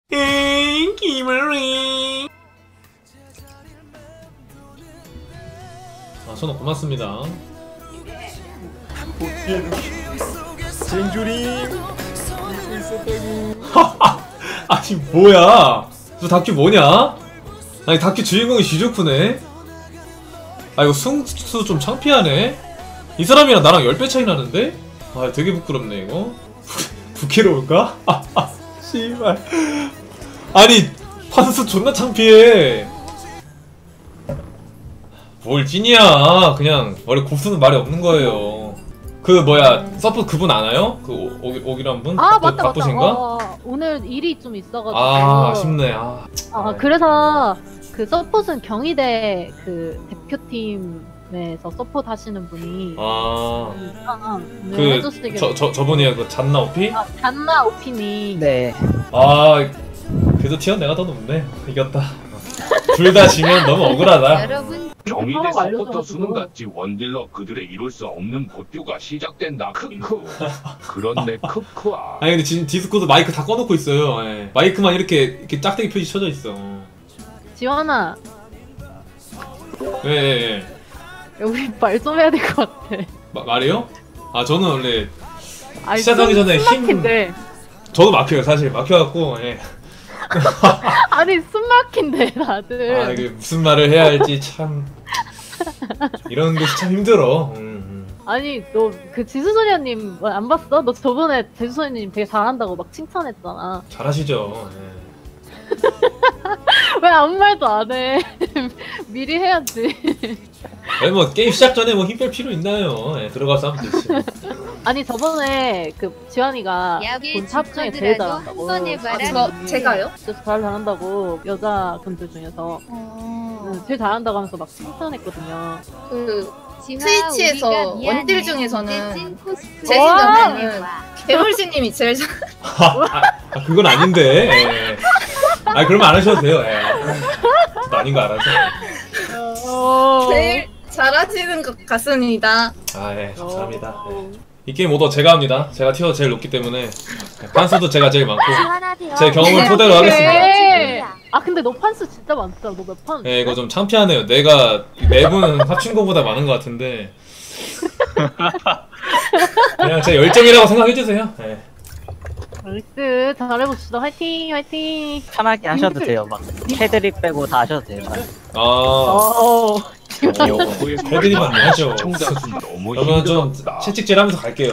김을리. 아, 선호 고맙습니다. 쟁주림 아니 뭐야? 저 다큐 뭐냐? 아니 다큐 주인공이 시조쿠네? 아 이거 승수 좀 창피하네? 이 사람이랑 나랑 10배 차이 나는데? 아 되게 부끄럽네 이거. 부캐로울까? 씨발. 아니 판수 존나 창피해. 뭘 찐이야. 그냥 원래 고수는 말이 없는 거예요. 그 뭐야 서프 그분 아나요? 그 오기란 분? 아 맞다 바쁘신가? 오늘 일이 좀 있어가지고. 아 아쉽네. 그래서 그 서폿은 경희대 그 대표팀에서 서폿 하시는 분이 오늘 해주시길. 저분이요 그 잔나 오피? 아 잔나 오피님. 네. 아 그래도 티어 내가 더 높네. 이겼다. 둘 다 지면 너무 억울하다. 여러분 경희대 서포터 수능같이 원딜러 그들의 이룰 수 없는 보류가 시작된다. 크크. 그렇네 크크아. 아니 근데 지금 디스코드 마이크 다 꺼놓고 있어요. 예. 마이크만 이렇게 짝대기 표시 쳐져 있어. 지원아, 예. 우리 말 좀 해야 될 것 같아. 말이요? 아 저는 원래 아니, 시작하기 전에 숨막힌데. 저도 막혀요 사실. 막혀갖고 예. 아니 숨막힌데 다들. 아 이게 무슨 말을 해야 할지 참 이런 것이 참 힘들어. 아니 너 그 지수소녀님 안 봤어? 너 저번에 지수소녀님 되게 잘한다고 막 칭찬했잖아. 잘하시죠. 예. 왜 아무 말도 안 해? 미리 해야지. 아니 뭐 게임 시작 전에 뭐 힘 뺄 필요 있나요? 예, 들어가서 하면 되지. 아니 저번에 그 지환이가 본 탑 중에 제일 잘한다고. 제가요? 진짜 제일 잘한다고 여자분들 중에서 제일 잘한다고 하면서 막 칭찬했거든요. 그 트위치에서 원딜 중에서는 제 와! 생각에는 개물씨님이 제일 잘. 그건 아닌데. 예. 아 그러면 안 하셔도 돼요. 예. 저도 아닌 거 알아서. 제일 잘하시는 것 같습니다. 아 예, 감사합니다. 예. 이 게임 오더 제가 합니다. 제가 티어 제일 높기 때문에 판수도 제가 제일 많고 제 경험을 토대로 하겠습니다. 아 근데 너 판수 진짜 많다. 너 몇 판? 예, 이거 좀 창피하네요. 내가 네 분 합친 거보다 많은 것 같은데 그냥 제 열정이라고 생각해주세요. 예. 나이스 잘해봅시다. 화이팅 화이팅. 편하게 하셔도 돼요. 막 캐드립 빼고 다 하셔도 돼요. 애들이만 하죠. 청자수 너무 그러면 좀 힘들었다. 채찍질하면서 갈게요.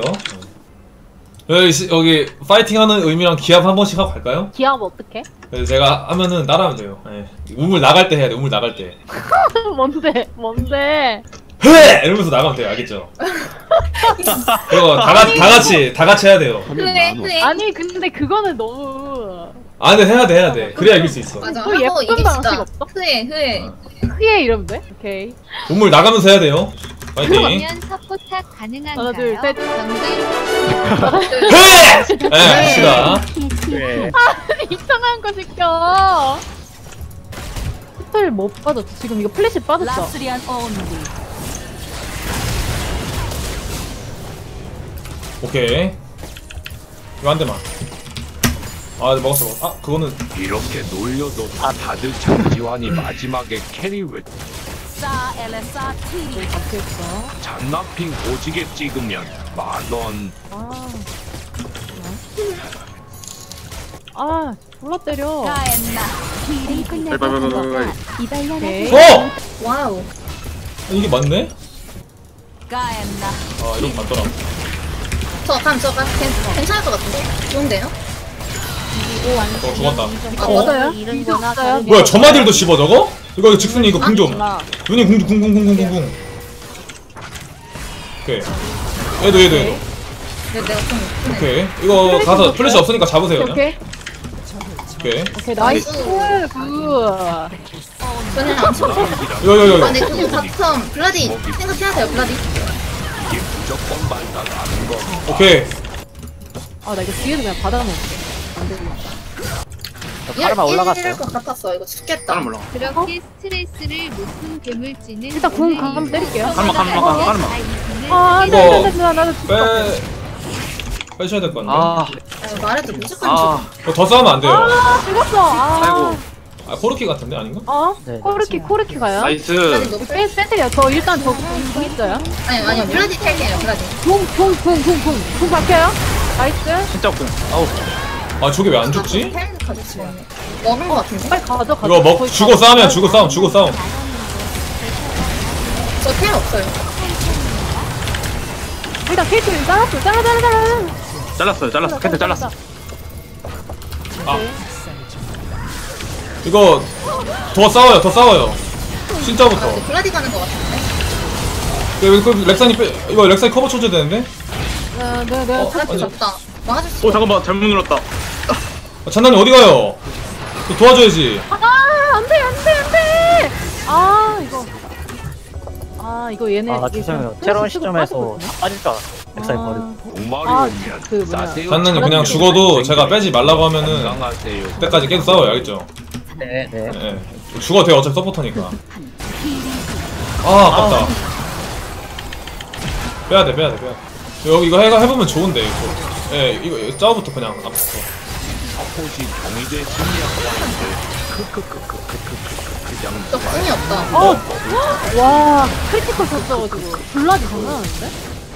여기 파이팅하는 의미랑 기합 한 번씩 하고 갈까요? 기합 어떻게? 그래서 제가 하면은 따라하면 돼요. 예. 우물 나갈 때 해야 돼. 우물 나갈 때. 뭔데? 헤! 이러면서 나가면 돼요. 알겠죠? 그거 다 같이 해야 돼요. 그래. 아니 근데 그거는 너무. 아 근데 해야 돼. 그래야 이길 수 있어. 맞아. 또 한번 예쁜 방식 이깁시다. 없어? 흐에. 크게 이러면 돼? 오케이. 우물 나가면서 해야 돼요. 파이팅. 그러면 서포탁 가능한가요? 하나 둘 셋. 헤! 예, 합시다. 네. 이상한 거 시켜. 스펠 못 빠졌어. 지금 이거 플래시 빠졌어. 오케이. 이거 한 대만. 아, 먹었어. 아, 그거는 이렇게 놀려도 다들 장지환이 마지막에 캐리 왜 잔나핑 오지게 찍으면 만원. 졸라 때려. 오케이. 와우. 이게 맞네? 아, 이런 거 맞더라. 저 괜찮을 것 같은데? 좋은데요? 죽었다. 맞아요? 뭐야, 저마들도 씹어 저거? 이거 직순이 이거 궁 좀. 눈이 궁. 오케이. 얘도. 네, 내가 좀 오케이. 이거 가서 플래시 없으니까 잡으세요. 그냥. 오케이. 오케이. 나이스. 굿. 그냥 안 쳐. 이거. 근데 그거 바텀 블라디 생각해야 돼요. 블라디. 이게 무조건 말다가는 거. 오케이. 나 이거 뒤에서 그냥 받아놓을게. 안 되겠다. 파르마 올라갔어요. 이럴 것 같았어. 이거 죽겠다. 그렇게 스트레스를 높은 괴물찌는 일단 궁 한번 때릴게요. 가르마. 나 이거 죽겠다. 빼. 빼셔야 될 것 같네. 아, 말해도 무조건 아, 더 싸우면 안 돼요. 아 죽었어. 아. 아 코르키 같은데 아닌가? 어? 네, 코르키 가요? 나이스. 블라디 높을 빼세요. 저 일단 저 공 있어요. 아니요 블라디 탈게요 블라디. 공 박혀요. 나이스. 진짜 공. 아우. 아 저게 왜 안 죽지? 텔 가졌지 않네. 먹은 거 같은데? 빨리 가져. 이거 먹 거의 주고 싸우면 주고 싸움 주고 싸움. 저 텔 없어요. 일단 케이트를 잘랐어. 잘라. 잘랐어. 캔들 잘랐어. 이거 더 싸워요. 진짜부터. 블라디 가는 거 같은데? 그 렉사니 빼 이거 렉사니 커버 쳐줘야 되는데. 네. 블라디 아니. 잡다. 막아줄 수 오 잠깐만 잘못 눌렀다. 아, 잔나님 어디 가요? 또 도와줘야지. 안돼. 아 이거 얘네. 아, 죄송해요. 새로운 시점에서 다 빠질 줄 알았어. 엑사이 버리고. 동말이 아, 오면 그 뭐냐. 싸세요. 잔나님 그냥 죽어도 제가 빼지 말라고 하면은 건강하세요. 그때까지 계속 싸워요, 알겠죠? 네. 예. 죽어도 돼요, 어차피 서포터니까. 아, 아깝다. 빼야돼. 여기 이거 해보면 좋은데, 이거. 예, 이거 짜오부터 그냥 앞부터. 혹시 경희대 승리하고 저 궁이 없다. 와 크리티컬 쳤어가지고 블라디 장난 아닌데?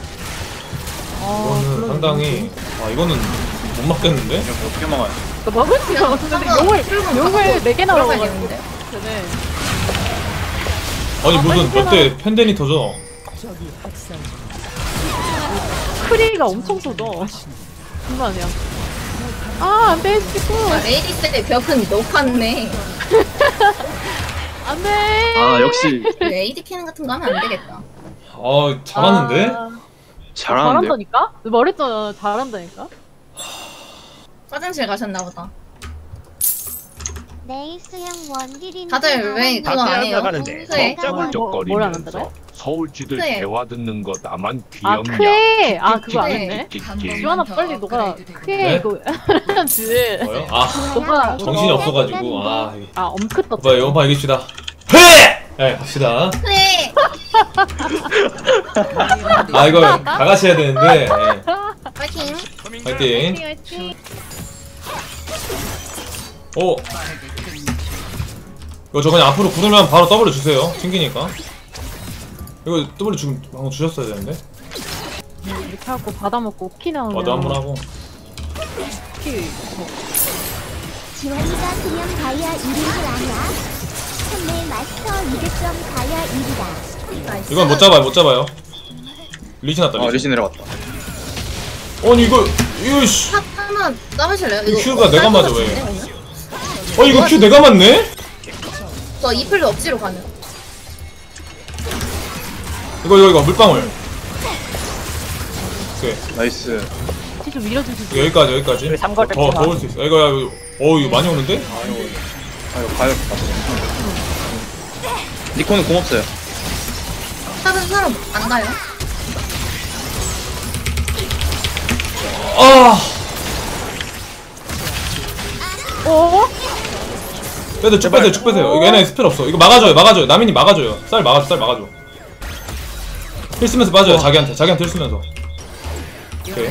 이거는 상당히, 이거는 못 맞겠는데? 어떻게 막아요? 먹을 수 있어. 근데 용을 4개 나와가지고. 들어가야겠는데? 네. 아니, 무슨 몇 대 팬데니터죠? 크리가 엄청 쏟아. 장난 아니야. 안 돼, 시고. 레이디스의 벽은 높았네. 안 돼. 아 역시 AD 캐는 같은 거 하면 안 되겠다. 잘하는데? 잘하는데요. 잘한다니까? 말했잖아, 잘한다니까? 화장실 가셨나 보다. 네이스형 원딜인 다들 왜 그거 안 해요? 나가는데 네. 뭘 안 쩍쩍거리면서 한다고요? 서울지들 네. 대화 듣는 거 나만 아, 귀엽냐? 크에! 그거 안 네. 했네? 끽끽. 지원아, 빨리 너가 크에 네? 이거 해야지. 뭐요? 너가 정신이 없어가지고, 엄크 떴다. 오빠, 이거 이깁시다. 헤! 네, 갑시다. 그래. 이거 다 같이 해야 되는데, 예. 파이팅. 파이팅. 화이팅. 오! 이거 저 그냥 앞으로 구르면 바로 W 주세요. 튕기니까. 이거 W 지금 방금 주셨어야 되는데. 이렇게 하고 받아먹고 키 나오면. 와도 한번 하고. 키. 지원이가 그냥 다이아 1인 줄 아냐? 선물 마스터 200점 다이아 1이다. 이건 못 잡아요. 리신 왔다, 리신. 리신 내려갔다. 아니, 이거 씨. 탑 하나 따보실래요? 이 큐가 내가 맞아, 왜? 오늘? 이거 큐 내가 맞네? 저 이플로 억지로 가는. 이거 물방울. 오케이. 나이스. 키 좀 밀어주시지. 여기까지. 여기 삼거리 더 뺐구나. 올 수 있어. 이거 많이 오는데? 이거 가야겠다. 니코는 공 없어요. 탑은 사람 안 가요? 쭉 빼세요. 이거 얘네 스펠 없어. 이거 막아줘요. 남인이 막아줘요. 쌀 막아줘. 힐 쓰면서 빠져요. 자기한테 힐 쓰면서. 오케이.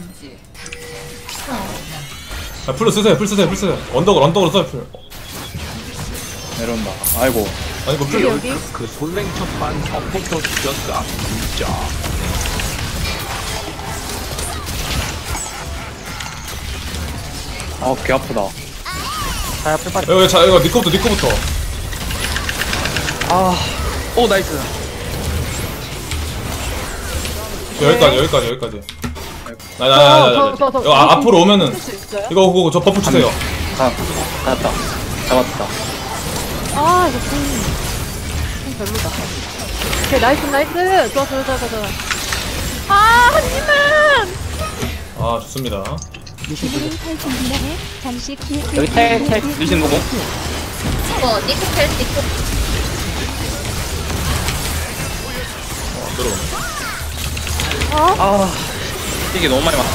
풀 쓰세요. 언덕으로 써요, 풀. 내려온다. 아이고. 아니, 풀 여기. 그 솔랭첩한 서포터 죽였다 진짜. 개 아프다. 자야 풀 빠져. 이거 니코부터. 오 나이스. 여기까지. 이거 앞으로 오면은 할수 있어요? 이거 저 버프 주세요. 갔다. 잡았다. 이거 좀 별로다. 오케이, 나이스. 좋아. 한입만! 좋습니다. 탈 준비해. 잠시 길 여기 텔. 리신 보고. 니코 텔 니코. 들어오네. 이게 너무 많이 왔다.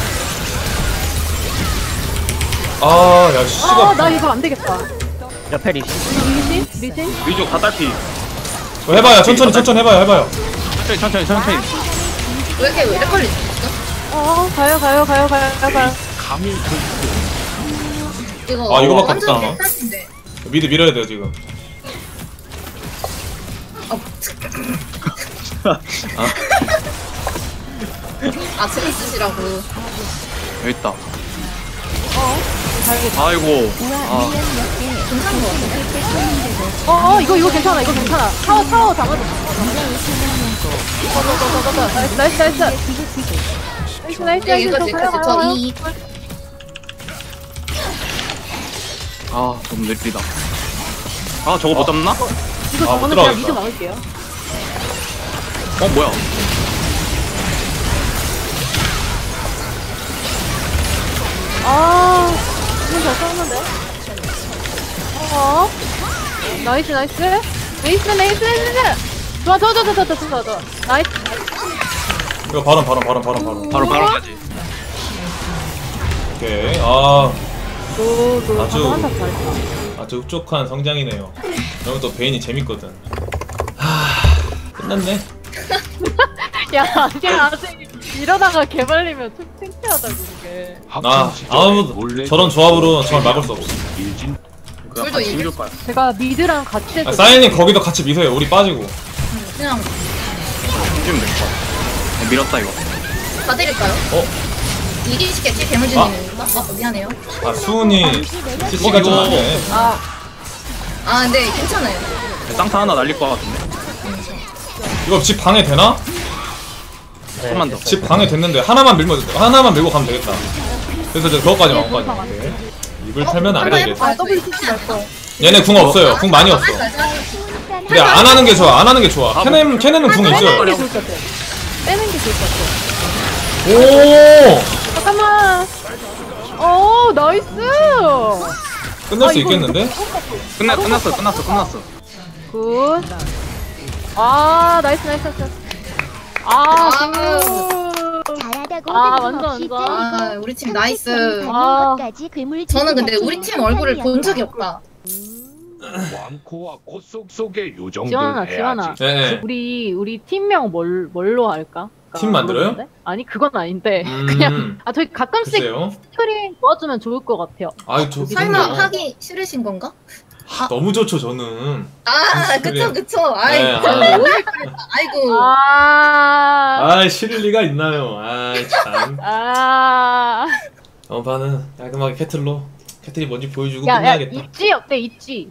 야, 씨가. 나 이거 안 되겠다. 옆에 리시. 리신? 위쪽 다 딸피. 해봐요. 천천히 해봐요. 천천히. 왜 이렇게 걸리지? 가요. 감히 이거 아, 이거밖에 완전 없다. 괜찮은데. 미드 밀어야 돼요 지금. 아 재밌으시라고. 여기 있다. 잘겠다. 아이고. 괜찮은 거 같아. 이거 괜찮아. 타워 잡아줘. 나이스. 여기까지 가요. 아, 너무 느리다. 아, 저거 못 잡나? 이거 못 저거는 그냥 들어가겠다. 미드 막을게요. 뭐야? 이건 잘 싸웠는데. 나이스. 좋아. 나이스. 이거 바로. 바로까지. 오케이. 아주- 한타 잘했어. 아주 흡족한 성장이네요. 그러면 또 베인이 재밌거든. 끝났네. 야, 이게 아직 이러다가 개발리면 창피하다고 그게. 아무 저런 조합으로 정말 막을 수 없어. 둘도 이길 힘줄까요? 제가 미드랑 같이 해서 사인님 거기도 같이 미세요. 우리 빠지고. 그냥 힘주면 될 것 같아. 밀었다, 이거. 다 드릴까요? 이기시겠지 괴물주님인가? 미안해요. 수은이 CC가 좀 안돼. 근데 괜찮아요. 쌍타 하나 날릴 것 같은데. 이거 집 방해 되나? 좀만 더. 집 방해 됐는데 하나만 밀고 가면 되겠다. 그래서 이제 그거까지 막까지. 입을 털면 안 되겠지. WCC 갈 거. 얘네 궁 없어요. 궁 많이 없어. 근데 안 하는 게 좋아. 걔네는 궁 있어요. 빼는 게 좋을 것 같아. 빼는 게 좋을 것 같아. 오! 잠깐만. 나이스. 끝낼 수 있겠는데? 끝났어. 굿. 나이스. 잘하다고 완전. 우리 팀 나이스. 것까지 저는 근데 우리 팀 얼굴을 본 적이 없다. 왕코와 꽃속 속의 요정들 지원아. 해야지. 네. 우리 팀명 뭘로 할까? 팀 만들어요? 모르겠는데? 아니 그건 아닌데 그냥 저희 가끔씩 글쎄요. 스크린 도와주면 좋을 것 같아요. 저 설마 좋네요. 하기 싫으신 건가? 너무 좋죠 저는. 그쵸. 네, 아이고. 싫을 리가 있나요? 참. 반은 깔끔하게 캐틀이 뭔지 보여주고 야, 끝내야겠다. 있지 어때? 있지.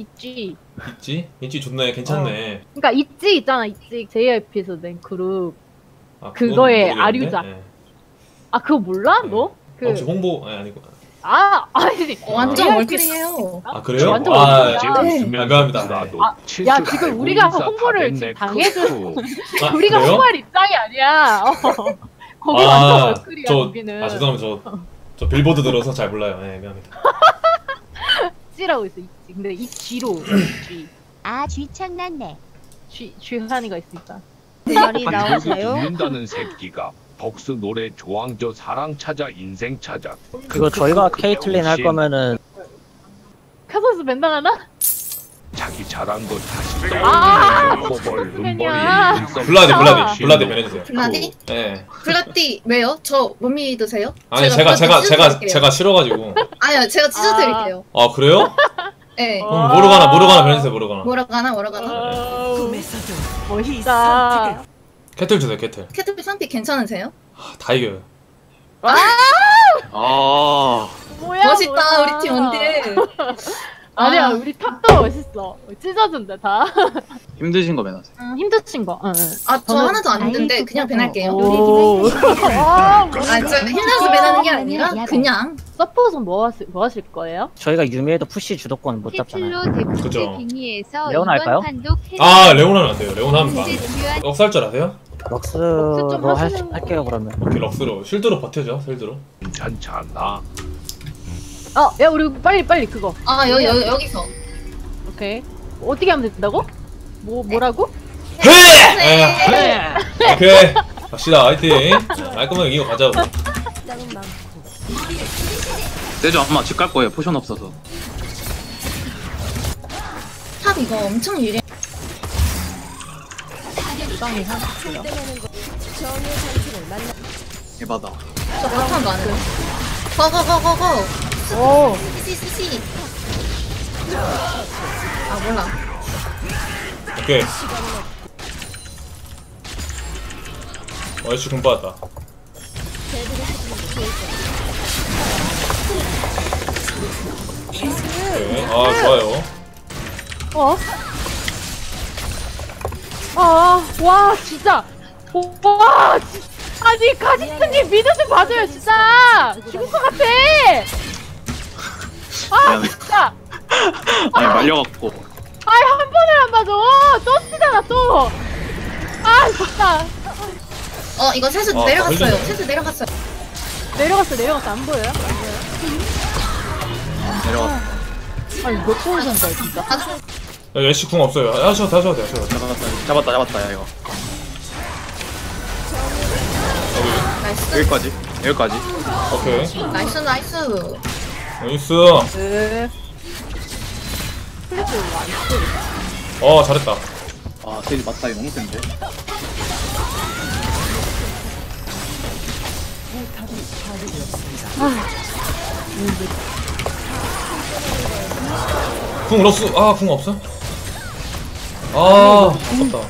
있지 좋네. 괜찮네. 그러니까 있잖아. JYP에서 낸 그룹. 그건 그거의 모르겠는데? 아류작. 네. 그거 몰라? 네. 너? 혹시 홍보 아니고. 아니. 완전 JYP 월클이에요. 그래요? 완전 이제 네. 웃으면서 감사합니다. 나도 야, 칠수 지금 갈고 우리가 인사 홍보를 다 지금 됐네. 당해줘. 크크. 우리가 그래요? 홍보할 입장이 아니야. 거기 완전 월클이야. 거기는. 죄송합니다. 저 빌보드 들어서 잘 몰라요. 미안합니다. G라고 있어. 있지. 근데 이 G로 G. 쥐창났네. 쥐한이가 있으니까. 머리 결국 듣는다는 새끼가 벅스 노래 조항조 사랑 찾아 인생 찾아. 그거 저희가 케이틀린 할 거면은 카소스 맨당하나? 자기 잘한 거 다시 그냥. 블라디 변해주세요. 블라디? 네. 블라디 왜요? 저 못 믿으세요? 아니 블라디 찢어드릴게요. 제가 싫어가지고. 아니요, 제가 찢어드릴게요. 그래요? 네. 모르가나 변해주세요. 모르가나. 뭐라 가나? 멋있다. 캐틀 주세요. 캐틀. 캐틀 상피 괜찮으세요? 다 이겨요. 뭐야? 멋있다, 우리 팀 원딜. 아니야, 우리 탑도 멋있어. 찢어준대 다. 힘드신 거 매너세요. 힘드신 거. 응. 저 하나도 안 힘든데 그냥 배날게요. 오. 저 힘나서 배나는 게 아니라 그냥. 서포트는 뭐 하실 거예요? 저희가 유미에도 푸시 주도권 못 잡잖아요. 캐틀로 데프트 그죠. 빙의에서 레오나 할까요? 이번 판도 레오나는 안 돼요. 레오나 하면 이제 주요한 럭살 줄 아세요? 럭스로 좀 하시는 할게요 그러면. 오케이 럭스로 쉴드로 버텨줘. 쉴드로. 괜찮잖아. 야, 우리 빨리 그거. 여기서. 오케이. 어떻게 하면 된다고? 뭐라고? 해! 오케이. 갑시다. 화이팅. 깔끔하게 이거 가자고. 세죠 엄마 집 갈 거예요. 포션 없어서. 탑 이거 엄청 유리. 에바다. 저 바탕 가는. 거거거거거. 오. 시시시. 아 몰라. 오케이. 애쉬 공 받았다. 오케이. 아 좋아요. 어? 아, 와, 진짜. 와, 아니, 가지스님 미드 좀 봐줘요, 진짜. 죽을 것 같아. 아, 미안해. 진짜. 아니 말려갖고. 아이, 한 번을 안 봐줘. 또 쓰잖아, 또. 아, 진짜. 이거 세수 아, 내려갔어요. 걸렸네. 세수 내려갔어요. 내려갔어. 안 보여요? 내려갔다. 아니, 몇 번을 잔 거야, 진짜. 야, 애쉬 궁 없어요. 하셔도 돼, 하셔도 돼, 하셔도 돼. 잡았다 야 이거. 나이스. 여기까지. 오케이. 나이스 나이스. 나이스. 네. 플래시 안 어, 잘했다. 아 돼지 맞다이 너무 센데. 궁 럭스. 아, 궁 없어? 아, 아깝다.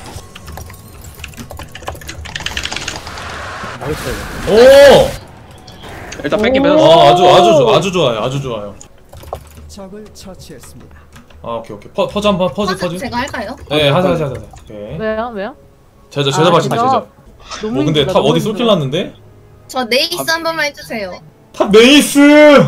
나이스. 오! 일단 뺏긴 오. 뺏었어. 아주 좋아요. 아주 좋아요. 적을 처치했습니다. 아, 오케이. 퍼즈 한 번, 퍼즈. 제가 할까요? 네, 하자. 오케이. 왜요? 제자 아, 받침, 진짜? 제자. 너무 근데 힘들다, 탑 너무 어디 쏠킬 힘들어. 났는데? 저 네이스 한 번만 해주세요. 탑 네이스!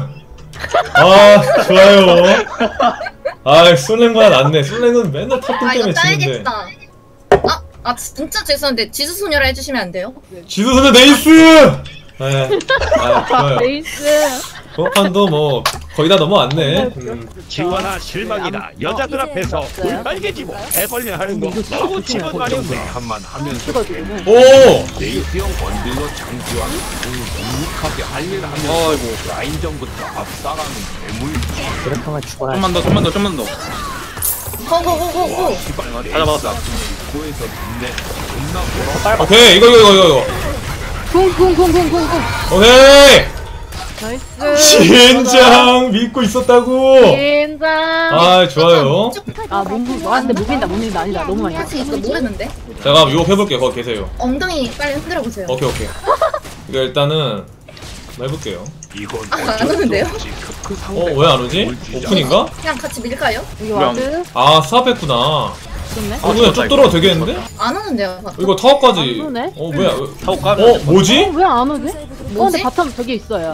아, 좋아요. 아, 솔랭보다 낫네. 솔랭은 맨날 탑 아 이거 때문에 지는데. 짜야겠다. 아 진짜 죄송한데 지수 소녀라 해주시면 안 돼요? 지수선의 네이스! 네. 아, 좋아요. 베이스. 저판도 뭐 거의 다 넘어왔네. 지원아 실망이다. 여자들 앞에서 빨개지고 해벌려 하는 거 너무 집어가려고 한만 하면서 찍어주고. 오! 네이스형 원딜러 장기와 묵묵하게 할 일 하면서 아이고. 라인전부터 앞서가는 괴물. 이렇게 하면 죽어야 좀만 더. 고고고고고. 다 잡았다. 고에서 내 존나 보러 오케이, 이거. 쿵쿵쿵쿵쿵쿵. 오케이! 나이스. 진장 믿고 있었다고! 긴장. 아, 좋아요. 근데 못 민다. 아니다. 너무 많이. 사실 이거 모르는데. 제가 유혹해볼게요. 거기 계세요. 엉덩이 빨리 흔들어 보세요. 오케이. 이거 일단은 해볼게요. 이건 안 오는데요? 왜 안 오지? 오픈인가? 그냥 같이 밀까요? 여기 와드. 아, 스탑했구나. 좋네. 그냥 쭉 들어도 되겠는데? 안 오는데요. 바텀. 이거 타워까지. 안 오네. 뭐야? 타고 까면. 뭐지? 왜 안 오지? 뭐지? 근데 바텀 저기 있어요.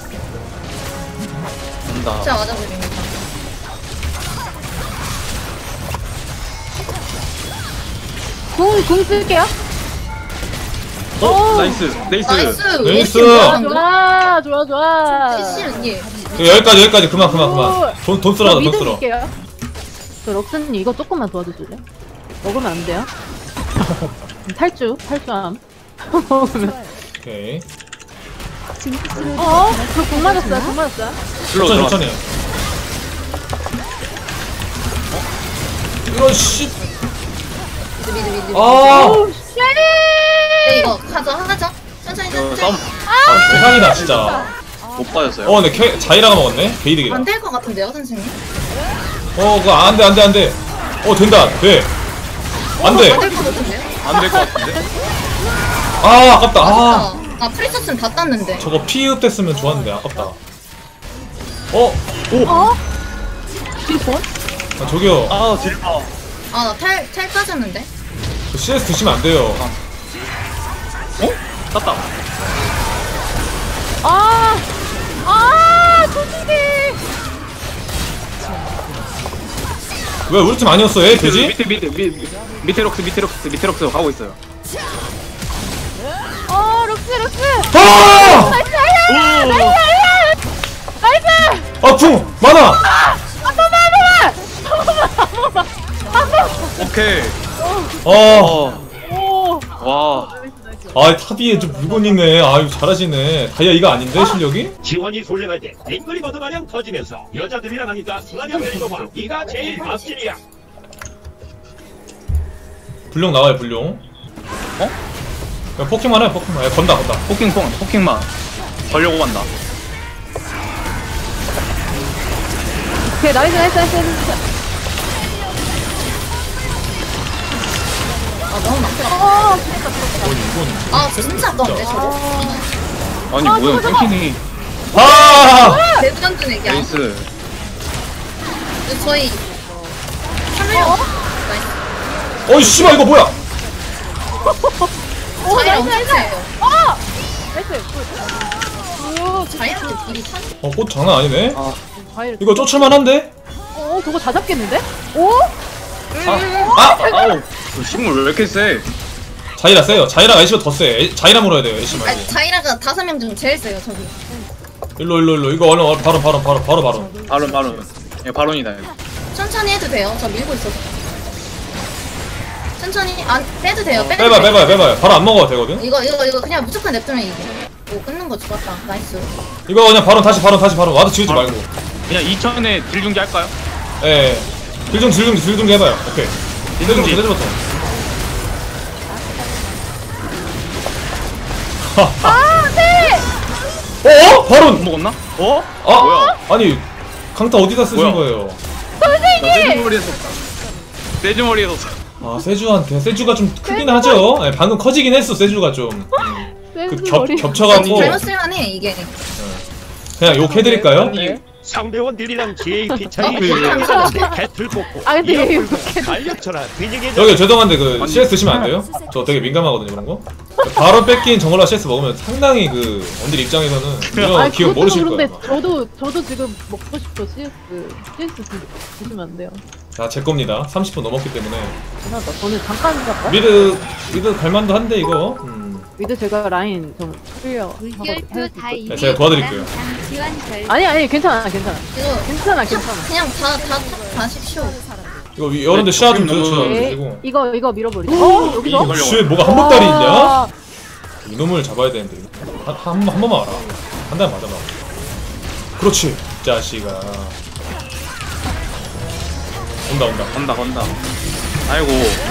온다. 진짜 맞아버립니다. 궁 쓸게요. 나이스. 네이스. 좋아. CC 여기까지. 그만. 돈 쓰라, 돈 쓰라. 믿을게요. 저 럭스님 이거 조금만 도와주실래? 먹으면 안 돼요? 탈주함. 먹으면. 오케이. 저공 맞았어요. 천천히. 이런 씨. 미드. 아, 네, 이거 하죠. 천천히. 싸움 대상이다 진짜. 못 빠졌어요. 근데 자이라가 먹었네. 게이득이다. 안 될 것 같은데요, 선생님? 그거 안 돼. 된다. 돼. 안 돼. 안 될 것 같은데요? 안 될 것 같은데. 아, 아깝다. 아 프리서스는 다 땄는데. 저거 피읍 됐으면 좋았는데 아깝다. 오. 딜폰? 아, 저기요. 아 딜파. 아나탈 빠졌는데. CS 드시면 안 돼요. 땄다. 솔직히. 왜 우리 팀 아니었어? 얘 되지? 밑에 록스 가고 있어요. 럭스. 아! 아, 궁 많아. 오케이. 와. 아, 탑이에 좀 물건 있네. 아유, 잘하시네. 다이아 이거 아닌데 실력이? 지원이 솔랭할 때 앵그리버드 마냥 터지면서 여자들이랑 하니까 순하냐 멜로봐. 네가 제일 앞질이야. 불룡 나와요, 불룡. 야, 포킹만 해 포킹만. 야, 건다. 포킹만 걸려고 간다. 오케이 나이스. 아 너무 많다. 아 진짜 아까운데 저거. 아니 뭐야 땡키니. 아! 대단한 얘기야. 나이스. 저희 3명. 어이 씨발 이거 뭐야? 자이라 엄청 세요. 나이스. 자이라한테 딜이 참. 꽃 장난 아니네. 과일. 이거 쫓을만한데? 저거 다 잡겠는데? 오? 아우 식물 왜 이렇게 세? 자이라 세요. 자이라가 애쉬가 더 세. 자이라 물어야 돼요. 애쉬 말고. 아니 자이라가 5명 중 제일 세요 저기. 일로. 이거 얼른 바로. 바론. 야 바론이다 이거. 천천히 해도 돼요. 저 밀고 있어서. 천천히 안 빼도 돼요. 빼봐요. 바로 안 먹어도 되거든. 이거 그냥 무조건 냅두면 이게. 오 끊는 거 좋았다. 나이스. 이거 그냥 다시 바로. 와드 지우지 바로. 말고. 그냥 2000에 딜 중계 할까요? 예. 딜중 해봐요. 오케이. 딜중지. 딜중부터. 어? 바론! 먹었나? 어? 아! 뭐야? 아니 강타 어디다 쓰신 뭐야? 거예요? 세주머리에서 아 세주가 좀 크긴 하죠. 예, 방금 커지긴 했어 세주가 좀. 겹쳐갖고 잘못 쓸만해 이게. 그냥 욕해드릴까요? 상대원들이랑 JP 차이 배틀 뽑고 근데 얘 이렇게 달력처럼 뒤지게 여기 죄송한데 그 CS 드시면 안 돼요? 저 되게 민감하거든요 그런 거. 바로 뺏긴 정글라 CS 먹으면 상당히 그 원딜 입장에서는 이런 기억 모르실 거예요. 그런데 저도 지금 먹고 싶어 CS 드시면 안 돼요. 자 제 겁니다. 30분 넘었기 때문에 죄송하다. 저는 잠깐 잡까? 미드 갈만도 한데 이거. 미드 제가 라인 좀 클리어. 물결표 다 네, 제가 도와드릴게요. 아니 괜찮아. 이거 괜찮아. 그냥 다 십시오. 이거 여러분들 시야 좀 오케이. 들어주시고. 이거 밀어버리죠. 여기서? 씨 뭐가 한복다리 있냐? 이놈을 잡아야 되는데 한 번만 와라. 한 대만 맞아봐. 그렇지 자식아. 건다. 아이고.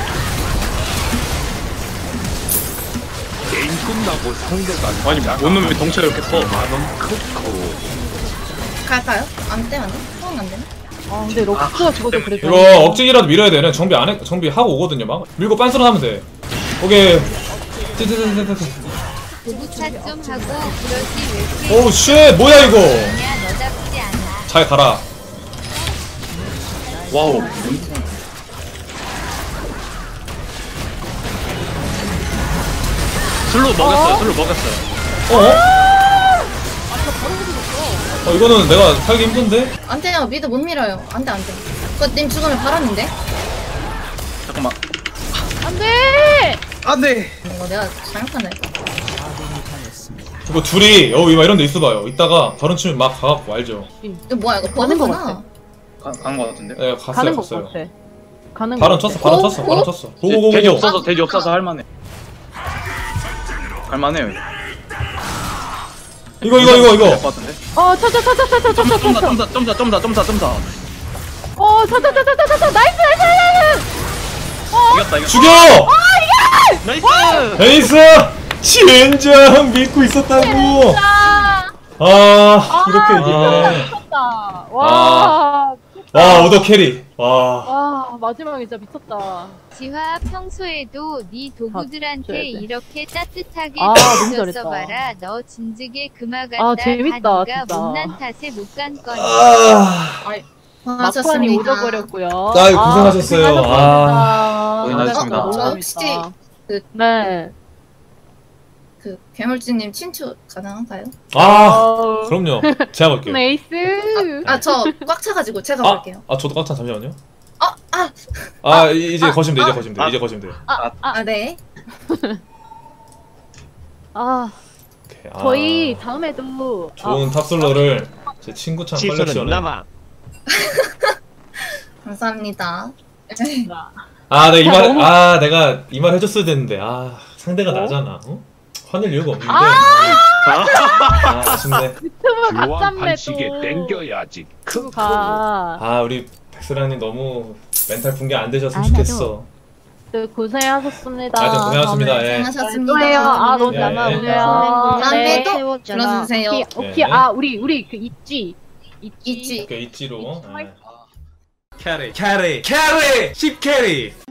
게임 끝나고 상대가 아니 뭔 놈이 덩치가 이렇게 커? 만원 크고. 갈까요? 안 되면 안 되나? 근데 럭스가 죽어도 그래도. 이거 억지기라도 밀어야 돼. 그냥 정비 하고 오거든요 막. 밀고 빤스런 하면 돼. 오케이. 부부차 좀 하고 그러지 왜 오우 쉣 뭐야 이거. 너답지 않아. 잘 가라. 와우. 슬로 먹였어요. 이거는 내가 살기 힘든데? 안 돼요. 미드 못 밀어요. 안 돼. 그거 님 죽으면 바람인데? 잠깐만. 안돼. 이거 내가 잘못하네. 이거 둘이 이런 데 있어봐요. 이따가 바론 치면 막 가갖고 알죠? 이거 뭐야 이거 가는 거 버그구나. 가는 거 같은데? 네 가는 거 갔어요. 같아. 가는 거. 바론 같아. 쳤어. 고고고고. 돼지 없어서 할만해. 할만해요. 이거. 될것 같은데? 점사. 나이스. 이겼다. 죽여! 나이스. 베이스! 진정 믿고 있었다고! 이렇게 이기네. 미쳤다. 와. 오더 캐리. 와. 마지막에 진짜 미쳤다. 지화 평소에도 네 도구들한테 줘야 돼. 이렇게 따뜻하게 너무 줬어 잘했다. 봐라. 너 진즉에 그마 간다. 재밌다, 하니까 진짜. 못난 탓에 못 간 거니. 막판이 오져버렸고요. 고생하셨어요. 고생하셨습니다. 너무 저 혹시 재밌다. 그- 네. 그 괴물쥐님 친추 가능한가요? 그럼요. 제가 볼게요. 네이스. 저 꽉 차가지고 제가 볼게요. 저도 꽉찬 잠시만요. 아, 이제 거시면 돼. 이제 거시면 돼요. 네. 오케이. 저희 다음에도 좋은 탑솔러를 제 친구창 시선은 컬렉션에. 남아. 감사합니다. 내가 이 말 해줬어야 됐는데 상대가 나잖아. 화낼 이유가 없는데. 아쉽네. 유튜브 교환 가짬매도 반칙에 땡겨야지. 가. 우리 백스랑님 너무 멘탈 붕괴 안 되셨으면 좋겠어. 네, 고생하셨습니다. 하여튼 고생하셨습니다. 예. 고생하셨습니다. 그래요. 아, 너무 예, 감사합니다. 다음에도 네. 불러주세요. 오케이. 네. 아, 우리 그 있지. 있지. 그 있지로. 캐리 10캐리